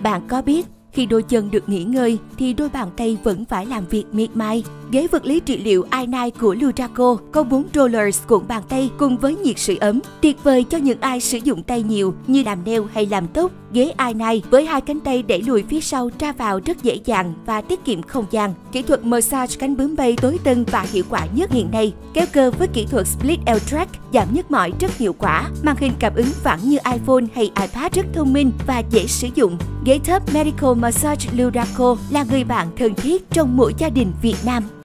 Bạn có biết, khi đôi chân được nghỉ ngơi thì đôi bàn tay vẫn phải làm việc miệt mài. Ghế vật lý trị liệu i9 của Lutraco có 4 rollers cuộn bàn tay cùng với nhiệt sưởi ấm, tuyệt vời cho những ai sử dụng tay nhiều như làm nail hay làm tóc. Ghế i9 với 2 cánh tay đẩy lùi phía sau ra vào rất dễ dàng và tiết kiệm không gian. Kỹ thuật massage cánh bướm bay tối tân và hiệu quả nhất hiện nay. Kéo cơ với kỹ thuật Split L-Track giảm nhức mỏi rất hiệu quả. Màn hình cảm ứng phẳng như iPhone hay iPad rất thông minh và dễ sử dụng. Ghế Top Medical Massage Lutraco là người bạn thân thiết trong mỗi gia đình Việt Nam.